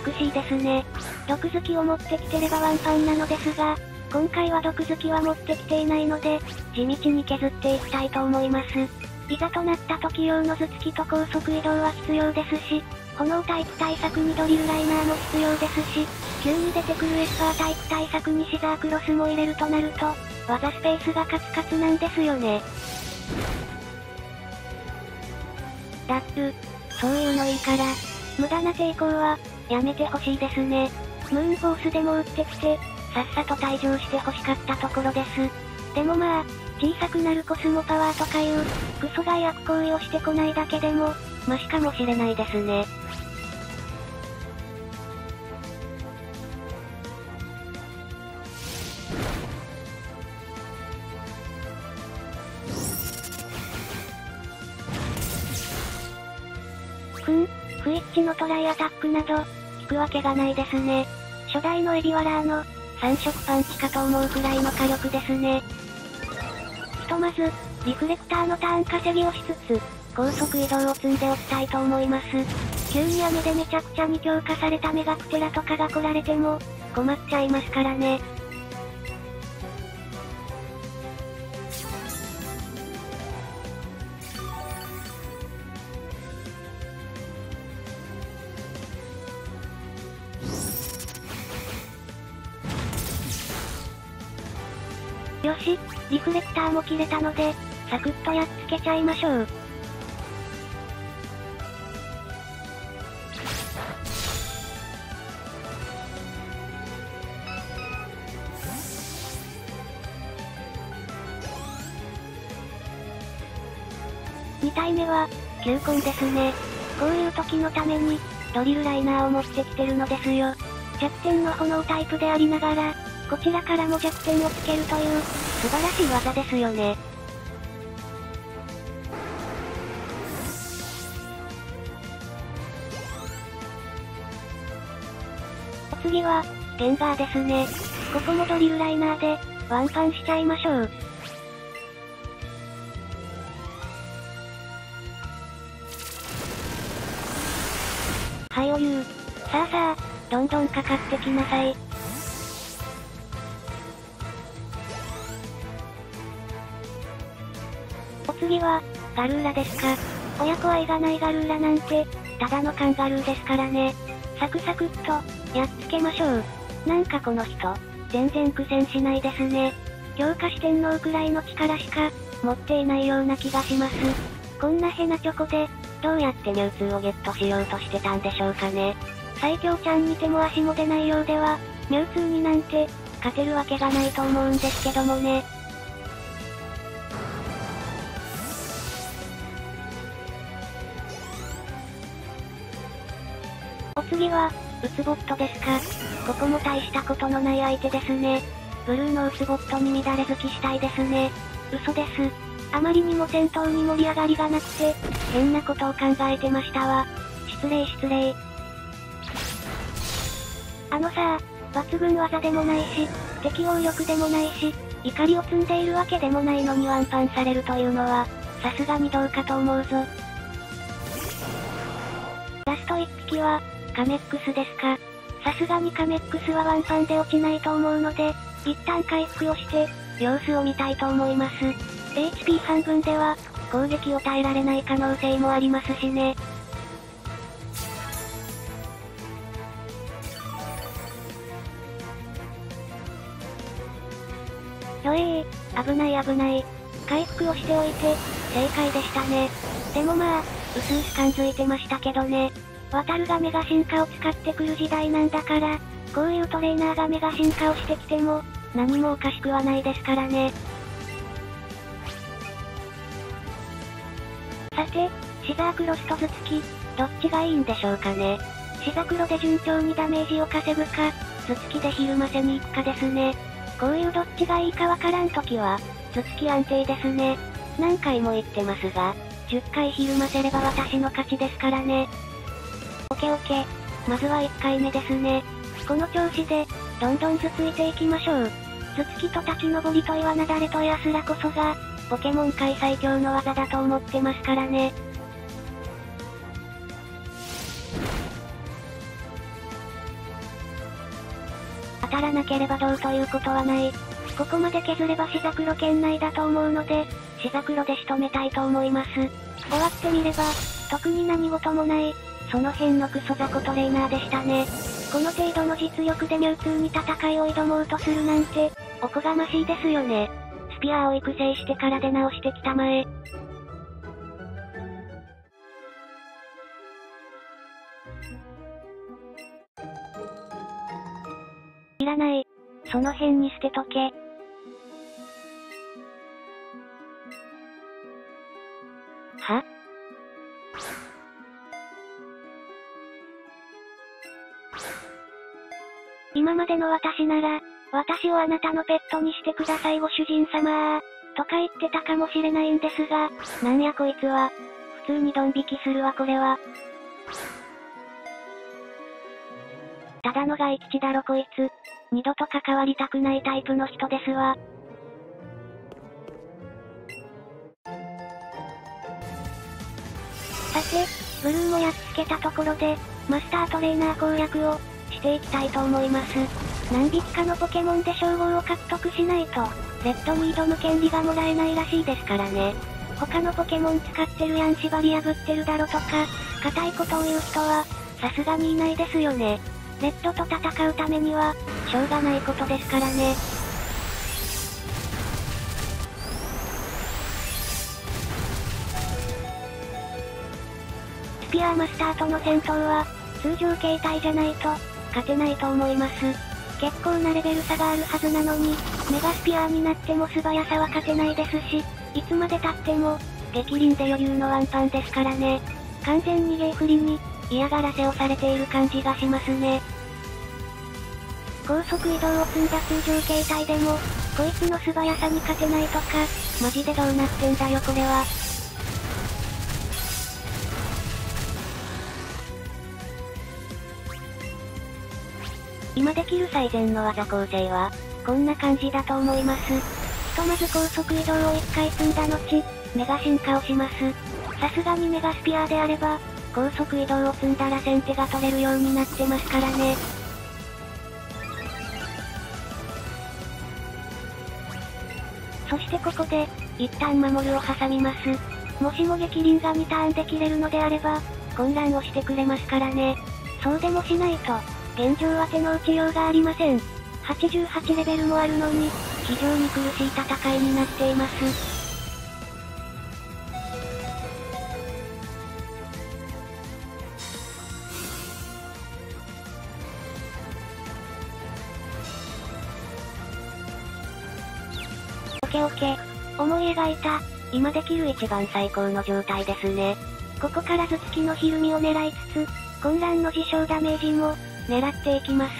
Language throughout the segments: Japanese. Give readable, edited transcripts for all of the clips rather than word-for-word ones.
美しいですね。毒好きを持ってきてればワンパンなのですが、今回は毒好きは持ってきていないので、地道に削っていきたいと思います。いざとなった時用の頭突きと高速移動は必要ですし、炎タイプ対策にドリルライナーも必要ですし、急に出てくるエスパータイプ対策にシザークロスも入れるとなると、技スペースがカツカツなんですよね。ラップ、そういうのいいから、無駄な抵抗は、やめてほしいですね。ムーンフォースでも撃ってきて、さっさと退場して欲しかったところです。でもまあ、小さくなるコスモパワーとかいう、クソが悪行為をしてこないだけでも、マシかもしれないですね。フイッチのトライアタックなど、効くわけがないですね。初代のエビワラーの、3色パンチかと思うくらいの火力ですね。ひとまず、リフレクターのターン稼ぎをしつつ、高速移動を積んでおきたいと思います。急に雨でめちゃくちゃに強化されたメガプテラとかが来られても、困っちゃいますからね。よし、リフレクターも切れたので、サクッとやっつけちゃいましょう。2体目は、球根ですね。こういう時のために、ドリルライナーを持ってきてるのですよ。弱点の炎タイプでありながら、こちらからも弱点をつけるという、素晴らしい技ですよね。お次は、ゲンガーですね。ここもドリルライナーで、ワンパンしちゃいましょう。はいおゆう。さあさあ、どんどんかかってきなさい。お次は、ガルーラですか。親子愛がないガルーラなんて、ただのカンガルーですからね。サクサクっと、やっつけましょう。なんかこの人、全然苦戦しないですね。強化四天王くらいの力しか、持っていないような気がします。こんなヘナチョコで、どうやってミュウツーをゲットしようとしてたんでしょうかね。最強ちゃんに手も足も出ないようでは、ミュウツーになんて、勝てるわけがないと思うんですけどもね。お次は、ウツボットですか。ここも大したことのない相手ですね。ブルーのウツボットに乱れ好きしたいですね。嘘です。あまりにも戦闘に盛り上がりがなくて、変なことを考えてましたわ。失礼失礼。さあ、抜群技でもないし、適応力でもないし、怒りを積んでいるわけでもないのにワンパンされるというのは、さすがにどうかと思うぞ。ラスト1匹は、カメックスですか。さすがにカメックスはワンパンで落ちないと思うので、一旦回復をして、様子を見たいと思います。HP 半分では、攻撃を耐えられない可能性もありますしね。危ない危ない。回復をしておいて、正解でしたね。でもまあ、うすうす感づいてましたけどね。渡るがメガ進化を使ってくる時代なんだから、こういうトレーナーがメガ進化をしてきても、何もおかしくはないですからね。さて、シザークロスと頭突き、どっちがいいんでしょうかね。シザクロで順調にダメージを稼ぐか、頭突きでひるませに行くかですね。こういうどっちがいいかわからんときは、頭突き安定ですね。何回も言ってますが、10回ひるませれば私の勝ちですからね。オケオケ。まずは1回目ですね。この調子で、どんどん頭突いていきましょう。頭突きと滝登りと岩なだれとやすらこそが、ポケモン界最強の技だと思ってますからね。 当たらなければどうということはない。ここまで削ればシザクロ圏内だと思うので、シザクロで仕留めたいと思います。終わってみれば、特に何事もない、その辺のクソ雑魚トレーナーでしたね。この程度の実力でミュウツーに戦いを挑もうとするなんて、おこがましいですよね。スピアーを育成してから出直してきたまえ。いらない。その辺に捨てとけ。は？今までの私なら、私をあなたのペットにしてくださいご主人様とか言ってたかもしれないんですが、なんやこいつは。普通にドン引きするわこれは。ただの害吉だろこいつ。二度と関わりたくないタイプの人ですわ。さて、ブルーもやっつけたところで、マスタートレーナー攻略をしていきたいと思います。何匹かのポケモンで称号を獲得しないと、レッドに挑む権利がもらえないらしいですからね。他のポケモン使ってるやん縛り破ってるだろとか、固いことを言う人は、さすがにいないですよね。レッドと戦うためには、しょうがないことですからね。スピアーマスターとの戦闘は、通常形態じゃないと、勝てないと思います。結構なレベル差があるはずなのに、メガスピアーになっても素早さは勝てないですし、いつまで経っても、激輪で余裕のワンパンですからね。完全にゲーフリに、嫌がらせをされている感じがしますね。高速移動を積んだ通常形態でも、こいつの素早さに勝てないとか、マジでどうなってんだよこれは。今できる最善の技構成は、こんな感じだと思います。ひとまず高速移動を1回積んだ後、メガ進化をします。さすがにメガスピアーであれば、高速移動を積んだら先手が取れるようになってますからね。そしてここで、一旦守るを挟みます。もしも激輪が2ターンで切れるのであれば、混乱をしてくれますからね。そうでもしないと、現状は手の打ちようがありません。88レベルもあるのに、非常に苦しい戦いになっています。オッケー。思い描いた、今できる一番最高の状態ですね。ここから頭突きのひるみを狙いつつ、混乱の自傷ダメージも、狙っていきます。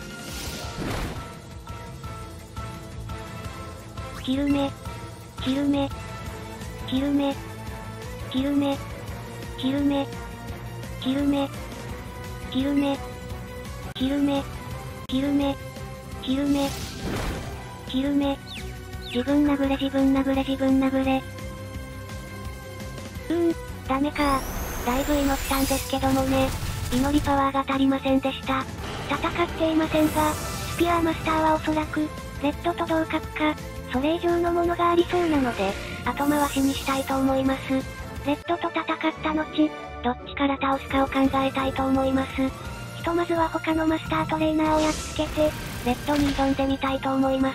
ひるめ、ひるめ、ひるめ、ひるめ、ひるめ、ひるめ、ひるめ、ひるめ、ひるめ、ひるめ、ひるめ、自分殴れ自分殴れ自分殴れ。ダメか。だいぶ祈ったんですけどもね。祈りパワーが足りませんでした。戦っていませんが、スピアーマスターはおそらく、レッドと同格か、それ以上のものがありそうなので、後回しにしたいと思います。レッドと戦った後、どっちから倒すかを考えたいと思います。ひとまずは他のマスタートレーナーをやっつけて、レッドに挑んでみたいと思います。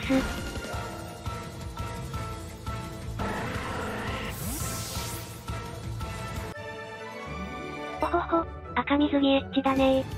おほほ、赤水着エッチだねー。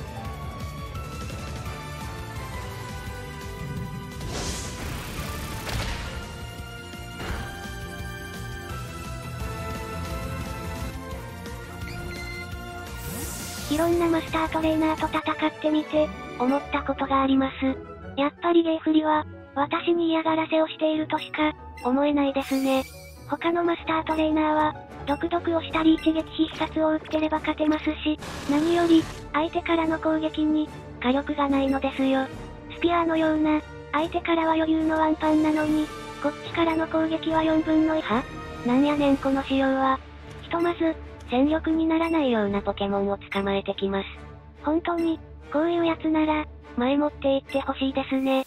いろんなマスタートレーナーと戦ってみて、思ったことがあります。やっぱりゲーフリは、私に嫌がらせをしているとしか、思えないですね。他のマスタートレーナーは、毒々をしたり一撃必殺を打ってれば勝てますし、何より、相手からの攻撃に、火力がないのですよ。スピアーのような、相手からは余裕のワンパンなのに、こっちからの攻撃は4分の1。なんやねんこの仕様は。ひとまず、戦力にならないようなポケモンを捕まえてきます。本当に、こういうやつなら、 前もっていってほしいですね。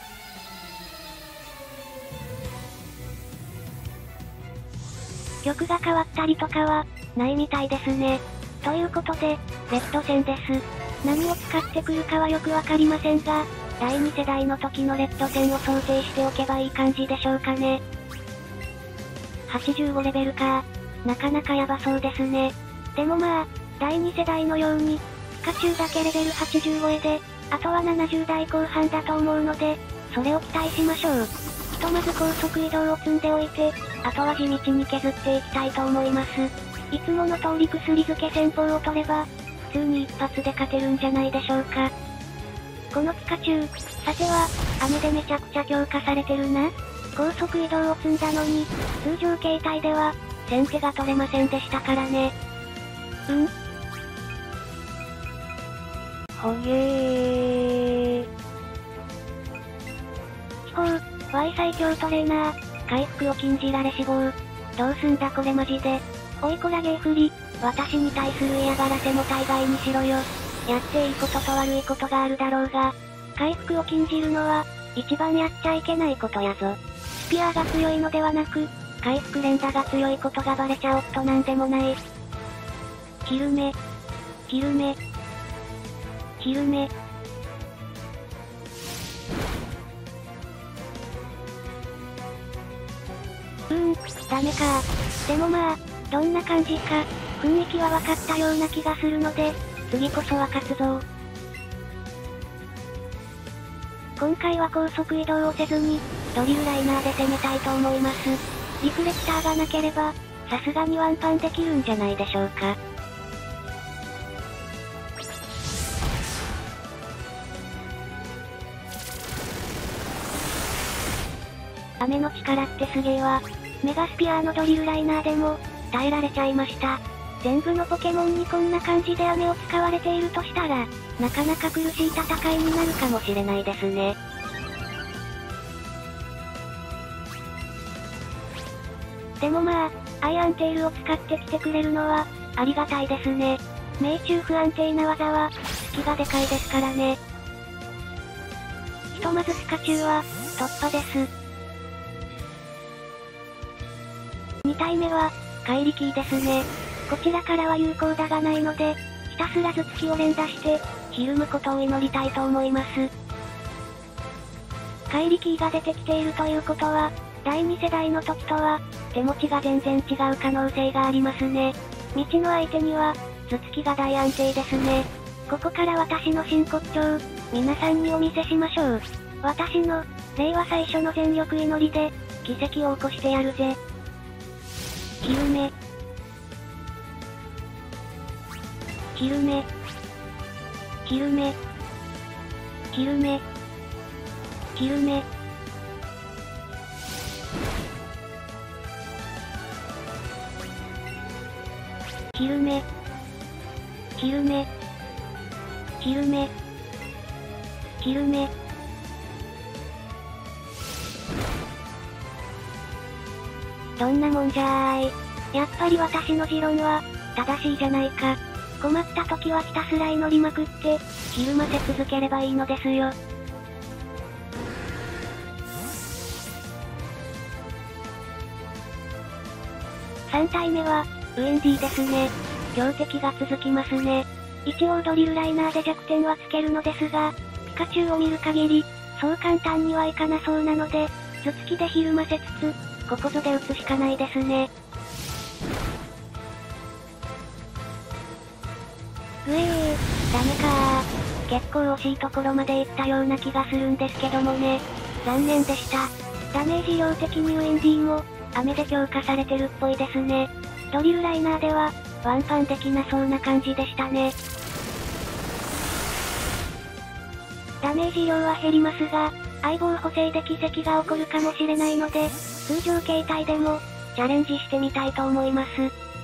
曲が変わったりとかは、ないみたいですね。ということで、レッド戦です。何を使ってくるかはよくわかりませんが、第2世代の時のレッド戦を想定しておけばいい感じでしょうかね。85レベルか。なかなかヤバそうですね。でもまあ、第2世代のように、ピカチュウだけレベル80超えで、あとは70代後半だと思うので、それを期待しましょう。ひとまず高速移動を積んでおいて、あとは地道に削っていきたいと思います。いつもの通り薬漬け戦法を取れば、普通に一発で勝てるんじゃないでしょうか。このピカチュウ、さては、雨でめちゃくちゃ強化されてるな。高速移動を積んだのに、通常形態では、先手が取れませんでしたからね。ほげー。飛行、Y 最強トレーナー、回復を禁じられ死亡。どうすんだこれマジで。おいこらゲーフリ、私に対する嫌がらせも大概にしろよ。やっていいことと悪いことがあるだろうが、回復を禁じるのは、一番やっちゃいけないことやぞ。スピアーが強いのではなく、回復連打が強いことがバレちゃおっとなんでもない。昼目。昼目。昼目。ダメか。でもまあ、どんな感じか、雰囲気は分かったような気がするので、次こそは勝つぞ。今回は高速移動をせずに、ドリルライナーで攻めたいと思います。リフレクターがなければ、さすがにワンパンできるんじゃないでしょうか。雨の力ってすげえわ。メガスピアーのドリルライナーでも、耐えられちゃいました。全部のポケモンにこんな感じで雨を使われているとしたら、なかなか苦しい戦いになるかもしれないですね。でもまあ、アイアンテールを使ってきてくれるのは、ありがたいですね。命中不安定な技は、隙がでかいですからね。ひとまずピカチュウは、突破です。2体目は、怪力ですね。こちらからは有効打がないので、ひたすら頭突きを連打して、ひるむことを祈りたいと思います。怪力が出てきているということは、第2世代の時とは、手持ちが全然違う可能性がありますね。未知の相手には、頭突きが大安定ですね。ここから私の真骨頂、皆さんにお見せしましょう。私の、令和最初の全力祈りで、奇跡を起こしてやるぜ。昼目。昼目。昼目。昼目。昼目。昼目。昼目。昼目。昼目。どんなもんじゃーい。やっぱり私の持論は、正しいじゃないか。困った時はひたすら祈りまくって、ひるませ続ければいいのですよ。3体目は、ウェンディですね。強敵が続きますね。一応ドリルライナーで弱点はつけるのですが、ピカチュウを見る限り、そう簡単にはいかなそうなので、頭突きでひるませつつ、ここぞで打つしかないですね。ダメかー。結構惜しいところまで行ったような気がするんですけどもね。残念でした。ダメージ量的にウェンディも、雨で強化されてるっぽいですね。ドリルライナーでは、ワンパンできなそうな感じでしたね。ダメージ量は減りますが、相棒補正で奇跡が起こるかもしれないので、通常形態でも、チャレンジしてみたいと思います。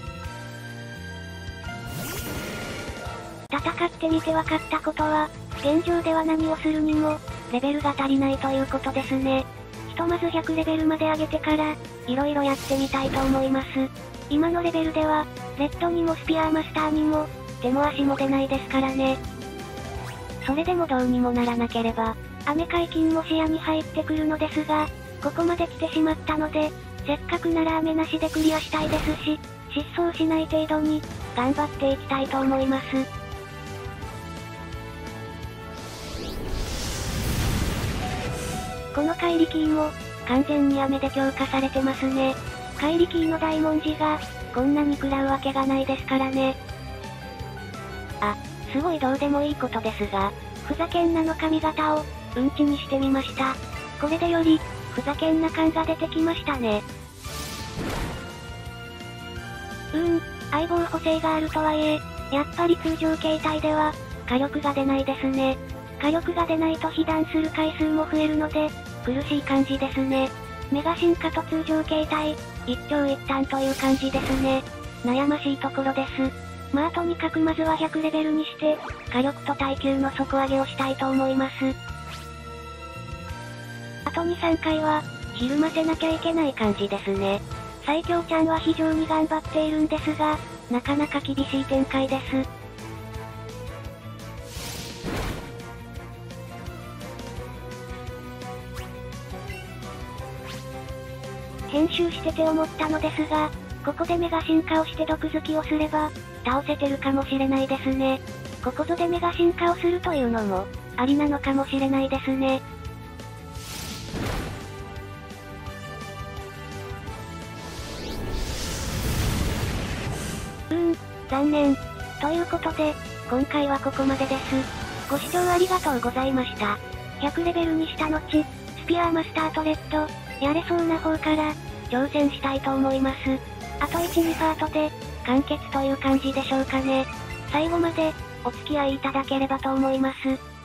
戦ってみて分かったことは、現状では何をするにも、レベルが足りないということですね。ひとまず100レベルまで上げてから、色々やってみたいと思います。今のレベルでは、レッドにもスピアーマスターにも、手も足も出ないですからね。 それでもどうにもならなければ、雨解禁も視野に入ってくるのですが、ここまで来てしまったので、せっかくなら雨なしでクリアしたいですし、失踪しない程度に、頑張っていきたいと思います。この怪力キーも、完全に雨で強化されてますね。怪力キーの大文字が、こんなに食らうわけがないですからね。あ、すごいどうでもいいことですが、ふざけんなの髪型を、うんちにしてみました。これでより、ふざけんな感が出てきましたね。相棒補正があるとはいえ、やっぱり通常形態では、火力が出ないですね。火力が出ないと被弾する回数も増えるので、苦しい感じですね。メガ進化と通常形態、一長一短という感じですね。悩ましいところです。まあとにかくまずは100レベルにして、火力と耐久の底上げをしたいと思います。あと2、3回は、ひるませなきゃいけない感じですね。最強ちゃんは非常に頑張っているんですが、なかなか厳しい展開です。編集してて思ったのですが、ここでメガ進化をして毒付きをすれば、倒せてるかもしれないですね。ここぞでメガ進化をするというのも、ありなのかもしれないですね。残念。ということで、今回はここまでです。ご視聴ありがとうございました。100レベルにした後、スピアーマスタートレッド、やれそうな方から、挑戦したいと思います。あと1、2パートで、完結という感じでしょうかね。最後まで、お付き合いいただければと思います。